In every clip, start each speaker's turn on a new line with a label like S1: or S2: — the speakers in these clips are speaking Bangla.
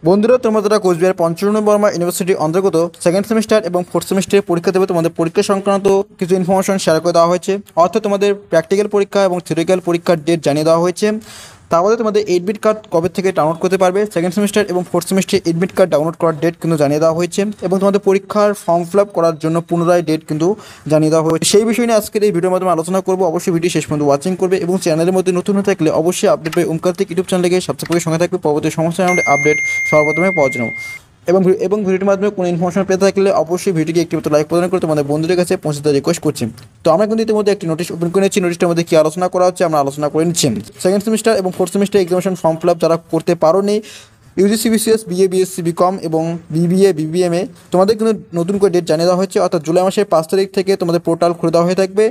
S1: বন্ধুরা, তোমরা যারা কোচবিহার পঞ্চরত্ন বর্মা ইউনিভার্সিটি অন্তর্গত সেকেন্ড সেমিস্টার এবং ফোর্থ সেমিস্টারের পরীক্ষা দেবে, তোমাদের পরীক্ষা সংক্রান্ত কিছু ইনফরমেশন শেয়ার করে দেওয়া হয়েছে। অর্থাৎ তোমাদের প্র্যাকটিক্যাল পরীক্ষা এবং থিওরিক্যাল পরীক্ষার ডেট জানিয়ে দেওয়া হয়েছে। তারপরে তোমাদের এডমিট কার্ড কবে থেকে ডাউনলোড করতে পারবে, সেকেন্ড সেমিস্টার এবং fourth semester admit card download করার ডেট কিন্তু জানিয়ে দেওয়া হয়েছে। এবং তোমাদের পরীক্ষার ফর্ম ফিল আপ করার জন্য পুনরায় ডেট কিন্তু জানিয়ে দেওয়া হয়েছে। সেই বিষয় নিয়ে আজকের এই ভিডিওর মাধ্যমে আলোচনা করবো। অবশ্যই ভিডিও শেষ পর্যন্ত ওয়াচিং করবে এবং চ্যানেলের মধ্যে নতুন হয়ে থাকলে অবশ্যই আপডেট পেয়ে ওমকার্তিক ইউটিউব চ্যানেলকে সাবস্ক্রাইব সঙ্গে থাকবে পরবর্তী সমস্ত আপডেট সর্বপ্রথমে পাওয়ার জন্য। এবং ভিডিওটির মাধ্যমে কোনো ইনফরমেশন পেতে থাকলে অবশ্যই ভিডিওকে একটি মতো লাইক প্রদান করে তোমাদের বন্ধুদের কাছে পৌঁছে দেওয়ার রিকোয়েস্ট করছি। তো আমরা কিন্তু ইতিমধ্যে একটি নোটিশ ওপেন করে নিচ্ছি। নোটিশটার মধ্যে কী আলোচনা করা হচ্ছে আমরা আলোচনা করে নিচ্ছি। সেকেন্ড সেমিস্টার এবং fourth semester examination form fill up যারা করতে পারোনি, UGC BCS BA BSc BCom এবং বিবিএ বিবিএমএ, তোমাদের কিন্তু নতুন করে ডেট জানিয়ে দেওয়া হচ্ছে। অর্থাৎ জুলাই মাসের 5 তারিখ থেকে তোমাদের পোর্টাল খুলে দেওয়া হয়ে থাকবে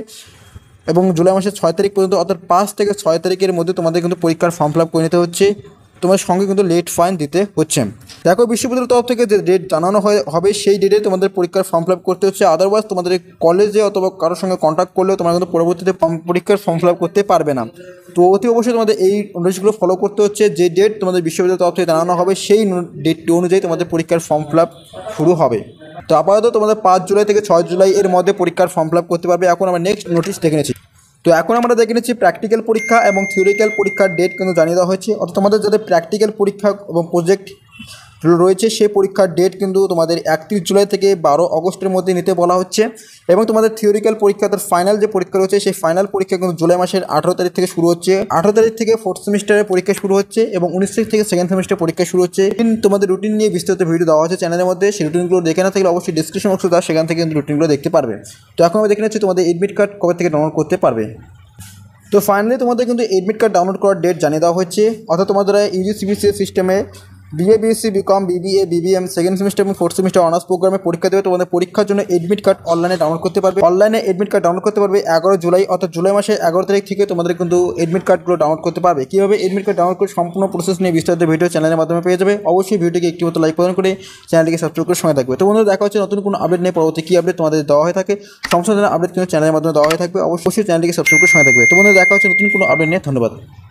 S1: এবং জুলাই মাসের 6 তারিখ পর্যন্ত, অর্থাৎ 5 থেকে 6 তারিখের মধ্যে তোমাদের কিন্তু পরীক্ষার ফর্ম ফিল আপ করে নিতে হচ্ছে। তোমার সঙ্গে কিন্তু লেট ফাইন দিতে হচ্ছে। দেখো, বিশ্ববিদ্যালয়ের তরফ থেকে যে ডেট জানানো হবে সেই ডেটে তোমাদের পরীক্ষার ফর্ম ফিল আপ করতে হচ্ছে। আদারওয়াইজ তোমাদের কলেজে অথবা কারোর সঙ্গে কন্ট্যাক্ট করলেও তোমরা কিন্তু পরবর্তীতে পরীক্ষার ফর্ম ফিল আপ করতে পারবে না। তো অতি অবশ্যই তোমাদের এই নোটিশগুলো ফলো করতে হচ্ছে। যে ডেট তোমাদের বিশ্ববিদ্যালয়ের তরফ থেকে জানানো হবে সেই ডেটটি অনুযায়ী তোমাদের পরীক্ষার ফর্ম ফিল আপ শুরু হবে। তো আপাতত তোমাদের 5 জুলাই থেকে 6 জুলাই এর মধ্যে পরীক্ষার ফর্ম ফিল আপ করতে পারবে। এখন আমরা নেক্সট নোটিশ দেখে নিচ্ছি। তো এখন আমরা দেখে নিচ্ছি প্র্যাকটিক্যাল পরীক্ষা এবং থিওরিক্যাল পরীক্ষার ডেট কিন্তু জানিয়ে দেওয়া হয়েছে। অর্থাৎ তোমাদের যাদের প্র্যাকটিক্যাল পরীক্ষা এবং প্রজেক্ট রয়েছে সেই পরীক্ষার ডেট কিন্তু তোমাদের 31 জুলাই থেকে 12 অগস্টের মধ্যে নিতে বলা হচ্ছে। এবং তোমাদের থিওরিক্যাল পরীক্ষা, তার ফাইনাল যে পরীক্ষা রয়েছে সেই ফাইনাল পরীক্ষা কিন্তু জুলাই মাসের 18 তারিখ থেকে শুরু হচ্ছে। 18 তারিখ থেকে ফোর্থ সেমিস্টারের পরীক্ষা শুরু হচ্ছে এবং 19 তারিখ থেকে সেকেন্ড সেমিস্টার পরীক্ষা শুরু হচ্ছে। তোমাদের রুটিন নিয়ে বিস্তারিত ভিডিও দেওয়া হচ্ছে চ্যানেলের মধ্যে। সেই রুটিনগুলো দেখে না থাকলে অবশ্যই ডিসক্রিপশন বক্সে দেওয়া, সেখান থেকে কিন্তু রুটিনগুলো দেখতে পারবে। তো এখন আমরা দেখে নিচ্ছি তোমাদের এডমিট কার্ড কবে থেকে ডাউনলোড করতে পারবে। তো ফাইনালি তোমাদের কিন্তু এডমিট কার্ড ডাউনলোড করার ডেট জানিয়ে দেওয়া হচ্ছে। অর্থাৎ তোমাদের ইউজিসি বিসিএস সিস্টেমে BA BSc BCom BBA BBM second semester এবং ফোর্থ সেমিস্টার অনার্স প্রোগ্রামে পরীক্ষা দেবে। তোমাদের পরীক্ষার জন্য এডমিট কার্ড অনলাইনে ডাউনলোড করতে পারবে। অনলাইনে এডমিট কার্ড ডাউনলোড করতে পারবে 11 জুলাই, অর্থাৎ জুলাই মাসের 11 তারিখ থেকে তোমাদের কিন্তু এডমিট কার্ডগুলো ডাউনলোড করতে পারবে। কীভাবে এডমিট কার্ড ডাউনলোড করে সম্পূর্ণ প্রসেস নিয়ে বিস্তারিত ভিডিও চ্যানেলের মাধ্যমে পেয়ে যাবে। অবশ্যই ভিডিওটিকে একটি মতো লাইক প্রদান করে চ্যানেলটিকে সাবস্ক্রাইব করে সময় থাকবে। তো বন্ধুরা, দেখা হচ্ছে নতুন কোনো আপডেট নিয়ে। পরবর্তী কী আপডেট তোমাদের দেওয়া হয়ে থাকে, সমস্ত ধরনের আপডেট কিন্তু চ্যানেলের মাধ্যমে দেওয়া হয়ে থাকবে। অবশ্যই চ্যানেলটিকে সাবস্ক্রাইব করে সময় থাকবে। তো বন্ধুরা, দেখা হচ্ছে নতুন কোনো আপডেট নিয়ে। ধন্যবাদ।